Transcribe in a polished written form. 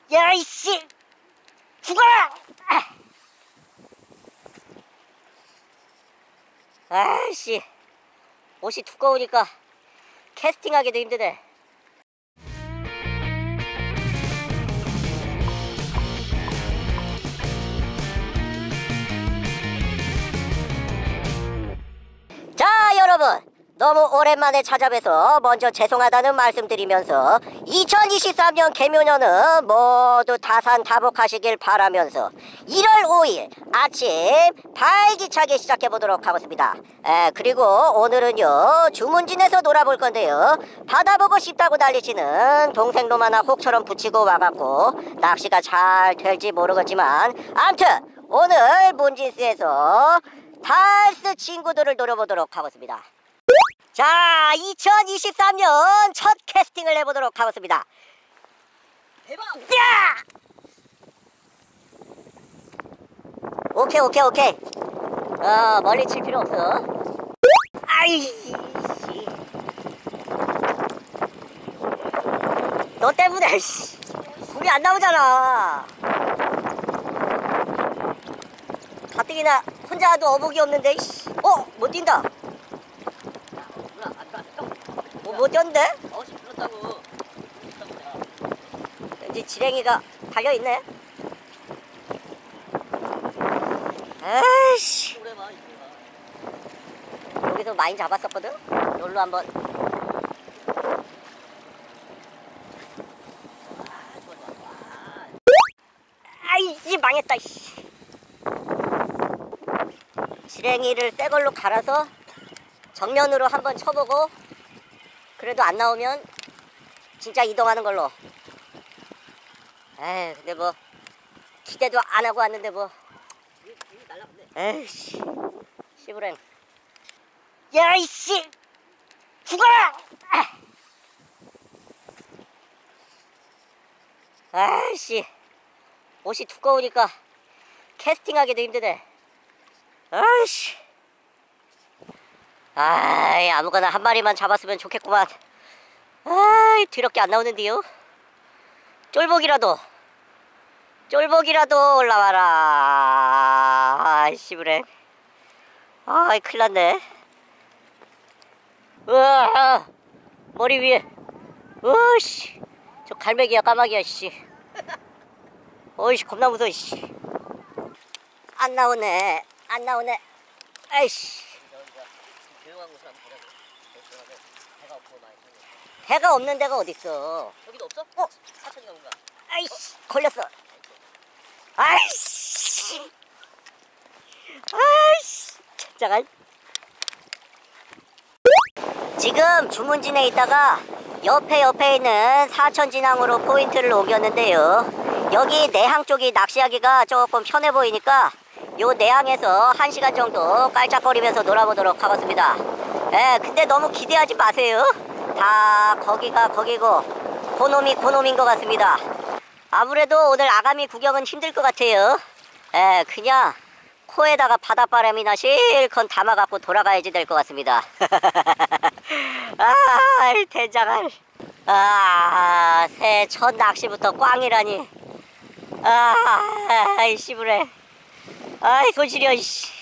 야 이씨 죽어라! 아이씨 옷이 두꺼우니까 캐스팅하기도 힘드네. 자 여러분, 너무 오랜만에 찾아뵈서 먼저 죄송하다는 말씀드리면서 2023년 개묘년은 모두 다산다복하시길 바라면서 1월 5일 아침 활기차게 시작해보도록 하겠습니다. 그리고 오늘은요 주문진에서 놀아볼 건데요, 바다 보고 싶다고 달리시는 동생 놈 하나 혹처럼 붙이고 와갖고 낚시가 잘 될지 모르겠지만 암튼 오늘 문진스에서 달스 친구들을 노려보도록 하겠습니다. 자, 2023년 첫 캐스팅을 해보도록 하겠습니다. 대박! 야! 오케이. 멀리 칠 필요 없어. 아이씨. 너 때문에 불이 안 나오잖아. 가뜩이나 혼자 와도 어복이 없는데. 못 뛴다. 못 뛰었는데? 불렀다고. 왠지 지렁이가 달려있네. 아이씨. 여기서 많이 잡았었거든? 여기로 한번. 아이씨, 망했다. 지렁이를 새 걸로 갈아서 정면으로 한번 쳐보고, 그래도 안 나오면 진짜 이동하는 걸로. 근데 뭐 기대도 안 하고 왔는데 뭐. 에이씨, 씨부랭. 야 이씨, 죽어라! 아이씨, 옷이 두꺼우니까 캐스팅하기도 힘드네. 아이씨. 아무거나 한 마리만 잡았으면 좋겠구만. 더럽게 안 나오는데요. 쫄복이라도 올라와라. 씨부랭. 큰일 났네. 우와, 머리 위에. 으씨, 저 갈매기야 까마귀야 씨. 어이씨, 겁나 무서워 씨. 안 나오네. 아이씨. 배가 없는 데가 어딨어. 여기도 없어? 사천인가 뭔가. 아이씨, 걸렸어. 아이씨, 잠깐. 지금 주문진에 있다가 옆에 있는 사천진항으로 포인트를 옮겼는데요, 여기 내항 쪽이 낚시하기가 조금 편해 보이니까 요 내항에서 1시간 정도 깔짝거리면서 놀아보도록 하겠습니다. 근데 너무 기대하지 마세요. 다 거기가 거기고 고놈인 것 같습니다. 아무래도 오늘 아가미 구경은 힘들 것 같아요. 그냥 코에다가 바닷바람이나 실컷 담아갖고 돌아가야지 될 것 같습니다. 대장알. 새해 첫 낚시부터 꽝이라니. 씨부래. 손 시려 씨.